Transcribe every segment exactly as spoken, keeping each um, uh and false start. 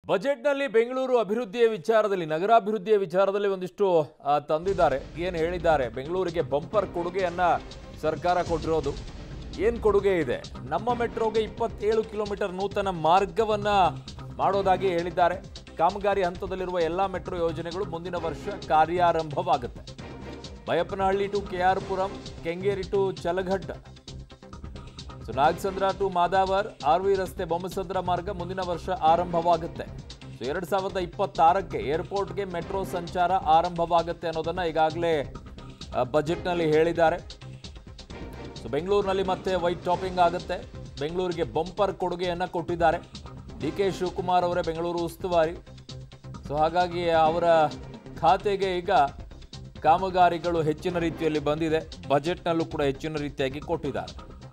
ಬಜೆಟ್ನಲ್ಲಿ ಬೆಂಗಳೂರು ಅಭಿವೃದ್ಧಿಯ ವಿಚಾರದಲ್ಲಿ ನಗರಾಭಿವೃದ್ಧಿಯ ವಿಚಾರದಲ್ಲಿ ಒಂದಿಷ್ಟು ತಂದಿದ್ದಾರೆ. ಏನು ಹೇಳಿದ್ದಾರೆ? ಬೆಂಗಳೂರಿಗೆ ಬಂಪರ್ ಕೊಡುಗೆಯನ್ನ ಸರ್ಕಾರ ಕೊಟ್ಟಿರೋದು. ಏನು ಕೊಡುಗೆ ಇದೆ? ನಮ್ಮ ಮೆಟ್ರೋಗೆ ಇಪ್ಪತ್ತೇಳು ಕಿಲೋಮೀಟರ್ ನೂತನ ಮಾರ್ಗವನ್ನ ಮಾಡೋದಾಗಿ ಹೇಳಿದ್ದಾರೆ. ಕಾಮಗಾರಿ ಹಂತದಲ್ಲಿರುವ ಎಲ್ಲ ಮೆಟ್ರೋ ಯೋಜನೆಗಳು ಮುಂದಿನ ವರ್ಷ ಕಾರ್ಯಾರಂಭವಾಗುತ್ತೆ. Baiyappanahalli to K R Puram, Kengeri to Challaghatta, Nagasandra to Madavara, R V ರಸ್ತೆ ಬೊಮ್ಮಸಂದ್ರ ಮಾರ್ಗ ಮುಂದಿನ ವರ್ಷ ಆರಂಭವಾಗುತ್ತೆ. ಸೊ ಎರಡ್ ಸಾವಿರದ ಇಪ್ಪತ್ತಾರಕ್ಕೆ ಏರ್ಪೋರ್ಟ್ಗೆ ಮೆಟ್ರೋ ಸಂಚಾರ ಆರಂಭವಾಗುತ್ತೆ ಅನ್ನೋದನ್ನ ಈಗಾಗಲೇ ಬಜೆಟ್ನಲ್ಲಿ ಹೇಳಿದ್ದಾರೆ. ಸೊ ಬೆಂಗಳೂರಿನಲ್ಲಿ ಮತ್ತೆ ವೈಟ್ ಟಾಪಿಂಗ್ ಆಗುತ್ತೆ. ಬೆಂಗಳೂರಿಗೆ ಬಂಪರ್ ಕೊಡುಗೆಯನ್ನ ಕೊಟ್ಟಿದ್ದಾರೆ. ಡಿ ಕೆ ಶಿವಕುಮಾರ್ ಅವರೇ ಬೆಂಗಳೂರು ಉಸ್ತುವಾರಿ. ಸೊ ಹಾಗಾಗಿ ಅವರ ಖಾತೆಗೆ ಈಗ ಕಾಮಗಾರಿಗಳು ಹೆಚ್ಚಿನ ರೀತಿಯಲ್ಲಿ ಬಂದಿದೆ. ಬಜೆಟ್ನಲ್ಲೂ ಕೂಡ ಹೆಚ್ಚಿನ ರೀತಿಯಾಗಿ ಕೊಟ್ಟಿದ್ದಾರೆ.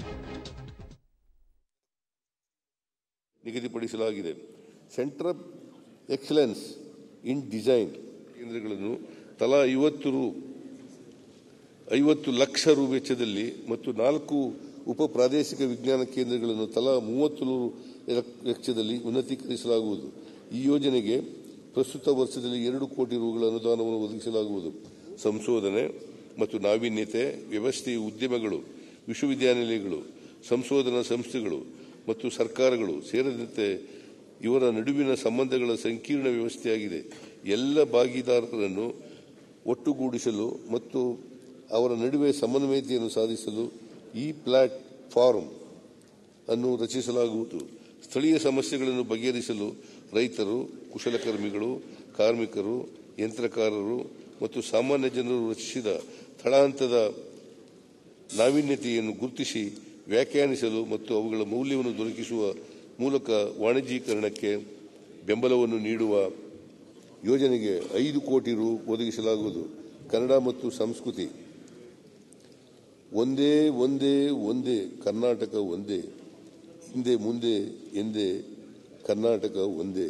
ನಿಗದಿಪಡಿಸಲಾಗಿದೆ. Centre of excellence in design ಕೇಂದ್ರಗಳನ್ನು ತಲಾ ಐವತ್ತು ರು ಐವತ್ತು ಲಕ್ಷ ರು ವೆಚ್ಚದಲ್ಲಿ ಮತ್ತು ನಾಲ್ಕು ಉಪ ಪ್ರಾದೇಶಿಕ ವಿಜ್ಞಾನ ಕೇಂದ್ರಗಳನ್ನು ತಲಾ ಮೂವತ್ತು ರು ವೆಚ್ಚದಲ್ಲಿ ಉನ್ನತೀಕರಿಸಲಾಗುವುದು. ಈ ಯೋಜನೆಗೆ ಪ್ರಸ್ತುತ ವರ್ಷದಲ್ಲಿ ಎರಡು ಕೋಟಿ ರುಗಳ ಅನುದಾನವನ್ನು ಒದಗಿಸಲಾಗುವುದು. ಸಂಶೋಧನೆ ಮತ್ತು ನಾವೀನ್ಯತೆ ವ್ಯವಸ್ಥೆಯ ಉದ್ಯಮಗಳು, ವಿಶ್ವವಿದ್ಯಾನಿಲಯಗಳು, ಸಂಶೋಧನಾ ಸಂಸ್ಥೆಗಳು ಮತ್ತು ಸರ್ಕಾರಗಳು ಸೇರಿದಂತೆ ಇವರ ನಡುವಿನ ಸಂಬಂಧಗಳ ಸಂಕೀರ್ಣ ವ್ಯವಸ್ಥೆಯಾಗಿದೆ. ಎಲ್ಲ ಭಾಗಿದಾರರನ್ನು ಒಟ್ಟುಗೂಡಿಸಲು ಮತ್ತು ಅವರ ನಡುವೆ ಸಮನ್ವಯತೆಯನ್ನು ಸಾಧಿಸಲು ಈ ಪ್ಲಾಟ್ಫಾರ್ಮ್ ಅನ್ನು ರಚಿಸಲಾಗುವುದು. ಸ್ಥಳೀಯ ಸಮಸ್ಯೆಗಳನ್ನು ಬಗೆಹರಿಸಲು ರೈತರು, ಕುಶಲಕರ್ಮಿಗಳು, ಕಾರ್ಮಿಕರು, ಯಂತ್ರಕಾರರು ಮತ್ತು ಸಾಮಾನ್ಯ ಜನರು ರಚಿಸಿದ ತಳಹಂತದ ನಾವೀನ್ಯತೆಯನ್ನು ಗುರುತಿಸಿ ವ್ಯಾಖ್ಯಾನಿಸಲು ಮತ್ತು ಅವುಗಳ ಮೌಲ್ಯವನ್ನು ದೊರಕಿಸುವ ಮೂಲಕ ವಾಣಿಜ್ಯೀಕರಣಕ್ಕೆ ಬೆಂಬಲವನ್ನು ನೀಡುವ ಯೋಜನೆಗೆ ಐದು ಕೋಟಿ ರು ಒದಗಿಸಲಾಗುವುದು. ಕನ್ನಡ ಮತ್ತು ಸಂಸ್ಕೃತಿ ಒಂದೇ ಒಂದೇ ಒಂದೇ ಕರ್ನಾಟಕ ಒಂದೇ, ಹಿಂದೆ ಮುಂದೆ ಎಂದೇ ಕರ್ನಾಟಕ ಒಂದೇ,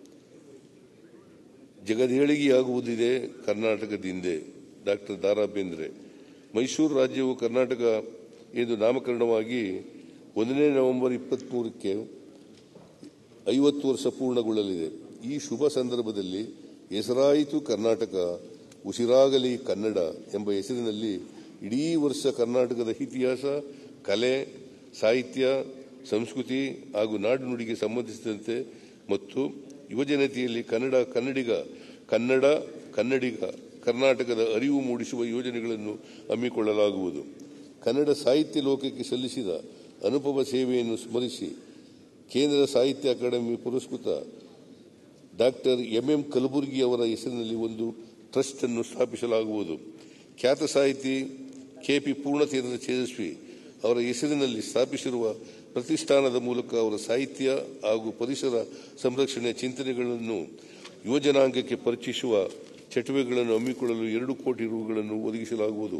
ಜಗದೇಳಿಗೆಯಾಗುವುದಿದೆ ಕರ್ನಾಟಕದಿಂದೆ. ಡಾಕ್ಟರ್ ದ ರಾ ಬೇಂದ್ರೆ. ಮೈಸೂರು ರಾಜ್ಯವು ಕರ್ನಾಟಕ ಎಂದು ನಾಮಕರಣವಾಗಿ ಒಂದನೇ ನವೆಂಬರ್ ಇಪ್ಪತ್ಮೂರಕ್ಕೆ ಐವತ್ತು ವರ್ಷ ಪೂರ್ಣಗೊಳ್ಳಲಿದೆ. ಈ ಶುಭ ಸಂದರ್ಭದಲ್ಲಿ ಹೆಸರಾಯಿತು ಕರ್ನಾಟಕ, ಉಸಿರಾಗಲಿ ಕನ್ನಡ ಎಂಬ ಹೆಸರಿನಲ್ಲಿ ಇಡೀ ವರ್ಷ ಕರ್ನಾಟಕದ ಇತಿಹಾಸ, ಕಲೆ, ಸಾಹಿತ್ಯ, ಸಂಸ್ಕೃತಿ ಹಾಗೂ ನಾಡು ನುಡಿಗೆ ಸಂಬಂಧಿಸಿದಂತೆ ಮತ್ತು ಯುವಜನತೆಯಲ್ಲಿ ಕನ್ನಡ ಕನ್ನಡಿಗ ಕನ್ನಡ ಕನ್ನಡಿಗ ಕರ್ನಾಟಕದ ಅರಿವು ಮೂಡಿಸುವ ಯೋಜನೆಗಳನ್ನು ಹಮ್ಮಿಕೊಳ್ಳಲಾಗುವುದು. ಕನ್ನಡ ಸಾಹಿತ್ಯ ಲೋಕಕ್ಕೆ ಸಲ್ಲಿಸಿದ ಅನುಪಮ ಸೇವೆಯನ್ನು ಸ್ಮರಿಸಿ ಕೇಂದ್ರ ಸಾಹಿತ್ಯ ಅಕಾಡೆಮಿ ಪುರಸ್ಕೃತ ಡಾಕ್ಟರ್ ಎಂ ಎಂ ಕಲಬುರ್ಗಿ ಅವರ ಹೆಸರಿನಲ್ಲಿ ಒಂದು ಟ್ರಸ್ಟ್ ಅನ್ನು ಸ್ಥಾಪಿಸಲಾಗುವುದು. ಖ್ಯಾತ ಸಾಹಿತಿ ಕೆ ಪಿ ಪೂರ್ಣಚಂದ್ರ ತೇಜಸ್ವಿ ಅವರ ಹೆಸರಿನಲ್ಲಿ ಸ್ಥಾಪಿಸಿರುವ ಪ್ರತಿಷ್ಠಾನದ ಮೂಲಕ ಅವರ ಸಾಹಿತ್ಯ ಹಾಗೂ ಪರಿಸರ ಸಂರಕ್ಷಣೆಯ ಚಿಂತನೆಗಳನ್ನು ಯುವಜನಾಂಗಕ್ಕೆ ಪರಿಚಯಿಸುವ ಚಟುವಟಿಕೆಗಳನ್ನು ಹಮ್ಮಿಕೊಳ್ಳಲು ಎರಡು ಕೋಟಿ ರುಗಳನ್ನು ಒದಗಿಸಲಾಗುವುದು.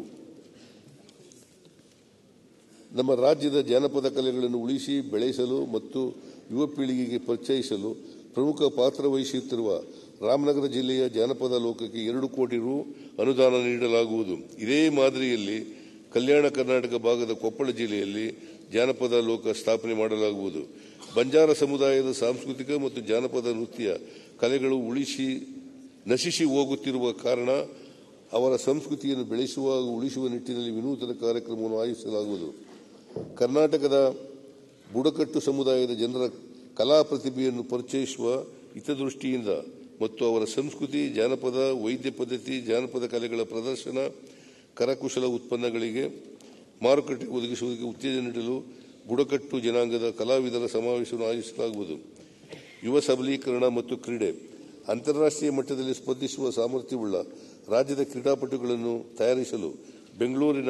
ನಮ್ಮ ರಾಜ್ಯದ ಜಾನಪದ ಕಲೆಗಳನ್ನು ಉಳಿಸಿ ಬೆಳೆಸಲು ಮತ್ತು ಯುವ ಪೀಳಿಗೆಗೆ ಪರಿಚಯಿಸಲು ಪ್ರಮುಖ ಪಾತ್ರ ವಹಿಸುತ್ತಿರುವ ರಾಮನಗರ ಜಿಲ್ಲೆಯ ಜಾನಪದ ಲೋಕಕ್ಕೆ ಎರಡು ಕೋಟಿ ರು ಅನುದಾನ ನೀಡಲಾಗುವುದು. ಇದೇ ಮಾದರಿಯಲ್ಲಿ ಕಲ್ಯಾಣ ಕರ್ನಾಟಕ ಭಾಗದ ಕೊಪ್ಪಳ ಜಿಲ್ಲೆಯಲ್ಲಿ ಜಾನಪದ ಲೋಕ ಸ್ಥಾಪನೆ ಮಾಡಲಾಗುವುದು. ಬಂಜಾರ ಸಮುದಾಯದ ಸಾಂಸ್ಕೃತಿಕ ಮತ್ತು ಜಾನಪದ ನೃತ್ಯ ಕಲೆಗಳು ಉಳಿಸಿ ನಶಿಸಿ ಹೋಗುತ್ತಿರುವ ಕಾರಣ ಅವರ ಸಂಸ್ಕೃತಿಯನ್ನು ಬೆಳೆಸುವ ಹಾಗೂ ಉಳಿಸುವ ನಿಟ್ಟಿನಲ್ಲಿ ವಿನೂತನ ಕಾರ್ಯಕ್ರಮವನ್ನು ಆಯೋಜಿಸಲಾಗುವುದು. ಕರ್ನಾಟಕದ ಬುಡಕಟ್ಟು ಸಮುದಾಯದ ಜನರ ಕಲಾ ಪ್ರತಿಭೆಯನ್ನು ಪರಿಚಯಿಸುವ ಹಿತದೃಷ್ಟಿಯಿಂದ ಮತ್ತು ಅವರ ಸಂಸ್ಕೃತಿ, ಜಾನಪದ, ವೈದ್ಯ ಪದ್ಧತಿ, ಜಾನಪದ ಕಲೆಗಳ ಪ್ರದರ್ಶನ, ಕರಕುಶಲ ಉತ್ಪನ್ನಗಳಿಗೆ ಮಾರುಕಟ್ಟೆ ಒದಗಿಸುವುದಕ್ಕೆ ಉತ್ತೇಜನ ನೀಡಲು ಬುಡಕಟ್ಟು ಜನಾಂಗದ ಕಲಾವಿದರ ಸಮಾವೇಶವನ್ನು ಆಯೋಜಿಸಲಾಗುವುದು. ಯುವ ಸಬಲೀಕರಣ ಮತ್ತು ಕ್ರೀಡೆ ಅಂತಾರಾಷ್ಟ್ರೀಯ ಮಟ್ಟದಲ್ಲಿ ಸ್ಪರ್ಧಿಸುವ ಸಾಮರ್ಥ್ಯವುಳ್ಳ ರಾಜ್ಯದ ಕ್ರೀಡಾಪಟುಗಳನ್ನು ತಯಾರಿಸಲು ಬೆಂಗಳೂರಿನ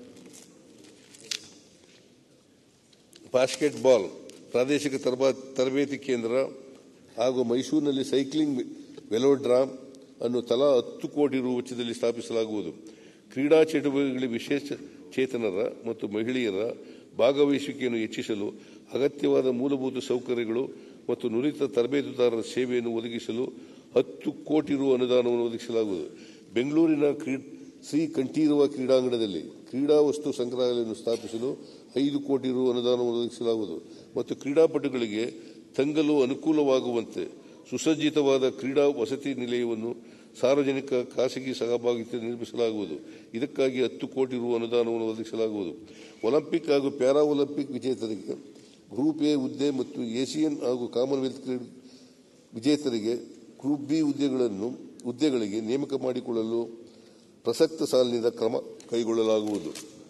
ಬಾಸ್ಕೆಟ್ಬಾಲ್ ಪ್ರಾದೇಶಿಕ ತರಬೇತಿ ಕೇಂದ್ರ ಹಾಗೂ ಮೈಸೂರಿನಲ್ಲಿ ಸೈಕ್ಲಿಂಗ್ ವೆಲೋಡ್ರಾಮ್ ಅನ್ನು ತಲಾ ಹತ್ತು ಕೋಟಿ ರು ವೆಚ್ಚದಲ್ಲಿ ಸ್ಥಾಪಿಸಲಾಗುವುದು. ಕ್ರೀಡಾ ಚಟುವಟಿಕೆಗಳಲ್ಲಿ ವಿಶೇಷ ಚೇತನರ ಮತ್ತು ಮಹಿಳೆಯರ ಭಾಗವಹಿಸುವಿಕೆಯನ್ನು ಹೆಚ್ಚಿಸಲು ಅಗತ್ಯವಾದ ಮೂಲಭೂತ ಸೌಕರ್ಯಗಳು ಮತ್ತು ನುರಿತ ತರಬೇತುದಾರರ ಸೇವೆಯನ್ನು ಒದಗಿಸಲು ಹತ್ತು ಕೋಟಿ ರು ಅನುದಾನವನ್ನು ಒದಗಿಸಲಾಗುವುದು. ಬೆಂಗಳೂರಿನ ಶ್ರೀ ಕಂಠೀರವ ಕ್ರೀಡಾಂಗಣದಲ್ಲಿ ಕ್ರೀಡಾ ವಸ್ತು ಸಂಗ್ರಹಾಲಯವನ್ನು ಸ್ಥಾಪಿಸಲು ಐದು ಕೋಟಿ ರು ಅನುದಾನವನ್ನು ಒದಗಿಸಲಾಗುವುದು ಮತ್ತು ಕ್ರೀಡಾಪಟುಗಳಿಗೆ ತಂಗಲು ಅನುಕೂಲವಾಗುವಂತೆ ಸುಸಜ್ಜಿತವಾದ ಕ್ರೀಡಾ ವಸತಿ ನಿಲಯವನ್ನು ಸಾರ್ವಜನಿಕ ಖಾಸಗಿ ಸಹಭಾಗಿತ್ವ ನಿರ್ಮಿಸಲಾಗುವುದು. ಇದಕ್ಕಾಗಿ ಹತ್ತು ಕೋಟಿ ರು ಅನುದಾನವನ್ನು ಒದಗಿಸಲಾಗುವುದು. ಒಲಿಂಪಿಕ್ ಹಾಗೂ ಪ್ಯಾರಾ ಒಲಿಂಪಿಕ್ ವಿಜೇತರಿಗೆ ಗ್ರೂಪ್ ಎ ಹುದ್ದೆ ಮತ್ತು ಏಷಿಯನ್ ಹಾಗೂ ಕಾಮನ್ವೆಲ್ತ್ ವಿಜೇತರಿಗೆ ಗ್ರೂಪ್ ಬಿ ಹುದ್ದೆಗಳನ್ನು ಹುದ್ದೆಗಳಿಗೆ ನೇಮಕ ಮಾಡಿಕೊಳ್ಳಲು ಪ್ರಸಕ್ತ ಸಾಲಿನಿಂದ ಕ್ರಮ ಕೈಗೊಳ್ಳಲಾಗುವುದು.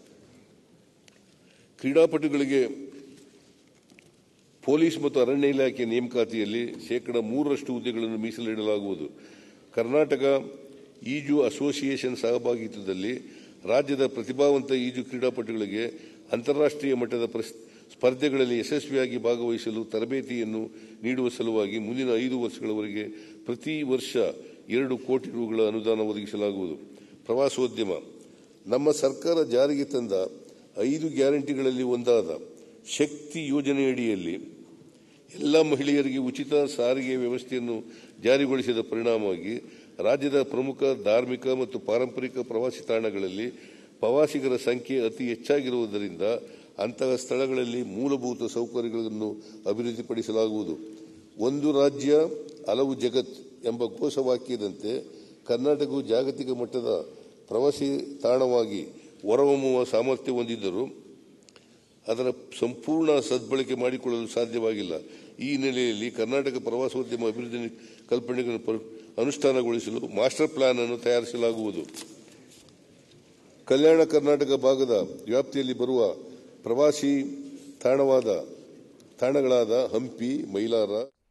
ಕ್ರೀಡಾಪಟುಗಳಿಗೆ ಪೊಲೀಸ್ ಮತ್ತು ಅರಣ್ಯ ಇಲಾಖೆ ನೇಮಕಾತಿಯಲ್ಲಿ ಶೇಕಡಾ ಮೂರರಷ್ಟು ಹುದ್ದೆಗಳನ್ನು ಮೀಸಲಿಡಲಾಗುವುದು. ಕರ್ನಾಟಕ ಈಜು ಅಸೋಸಿಯೇಷನ್ ಸಹಭಾಗಿತ್ವದಲ್ಲಿ ರಾಜ್ಯದ ಪ್ರತಿಭಾವಂತ ಈಜು ಕ್ರೀಡಾಪಟುಗಳಿಗೆ ಅಂತಾರಾಷ್ಟ್ರೀಯ ಮಟ್ಟದ ಸ್ಪರ್ಧೆಗಳಲ್ಲಿ ಯಶಸ್ವಿಯಾಗಿ ಭಾಗವಹಿಸಲು ತರಬೇತಿಯನ್ನು ನೀಡುವ ಸಲುವಾಗಿ ಮುಂದಿನ ಐದು ವರ್ಷಗಳವರೆಗೆ ಪ್ರತಿ ವರ್ಷ ಎರಡು ಕೋಟಿ ರುಗಳ ಅನುದಾನ ಒದಗಿಸಲಾಗುವುದು. ಪ್ರವಾಸೋದ್ಯಮ ನಮ್ಮ ಸರ್ಕಾರ ಜಾರಿಗೆ ತಂದ ಐದು ಗ್ಯಾರಂಟಿಗಳಲ್ಲಿ ಒಂದಾದ ಶಕ್ತಿ ಯೋಜನೆಯಡಿಯಲ್ಲಿ ಎಲ್ಲ ಮಹಿಳೆಯರಿಗೆ ಉಚಿತ ಸಾರಿಗೆ ವ್ಯವಸ್ಥೆಯನ್ನು ಜಾರಿಗೊಳಿಸಿದ ಪರಿಣಾಮವಾಗಿ ರಾಜ್ಯದ ಪ್ರಮುಖ ಧಾರ್ಮಿಕ ಮತ್ತು ಪಾರಂಪರಿಕ ಪ್ರವಾಸಿ ತಾಣಗಳಲ್ಲಿ ಪ್ರವಾಸಿಗರ ಸಂಖ್ಯೆ ಅತಿ ಹೆಚ್ಚಾಗಿರುವುದರಿಂದ ಅಂತಹ ಸ್ಥಳಗಳಲ್ಲಿ ಮೂಲಭೂತ ಸೌಕರ್ಯಗಳನ್ನು ಅಭಿವೃದ್ಧಿಪಡಿಸಲಾಗುವುದು. ಒಂದು ರಾಜ್ಯ ಹಲವು ಜಗತ್ ಎಂಬ ಘೋಷವಾಕ್ಯದಂತೆ ಕರ್ನಾಟಕವು ಜಾಗತಿಕ ಮಟ್ಟದ ಪ್ರವಾಸಿ ತಾಣವಾಗಿ ಹೊರಹೊಮ್ಮುವ ಸಾಮರ್ಥ್ಯ ಹೊಂದಿದ್ದರೂ ಅದರ ಸಂಪೂರ್ಣ ಸದ್ಬಳಕೆ ಮಾಡಿಕೊಳ್ಳಲು ಸಾಧ್ಯವಾಗಿಲ್ಲ. ಈ ಹಿನ್ನೆಲೆಯಲ್ಲಿ ಕರ್ನಾಟಕ ಪ್ರವಾಸೋದ್ಯಮ ಅಭಿವೃದ್ಧಿ ಕಲ್ಪನೆಗಳನ್ನು ಅನುಷ್ಠಾನಗೊಳಿಸಲು ಮಾಸ್ಟರ್ ಪ್ಲಾನ್ ಅನ್ನು ತಯಾರಿಸಲಾಗುವುದು. ಕಲ್ಯಾಣ ಕರ್ನಾಟಕ ಭಾಗದ ವ್ಯಾಪ್ತಿಯಲ್ಲಿ ಬರುವ ಪ್ರವಾಸಿ ತಾಣವಾದ ತಾಣಗಳಾದ ಹಂಪಿ, ಮೈಲಾರ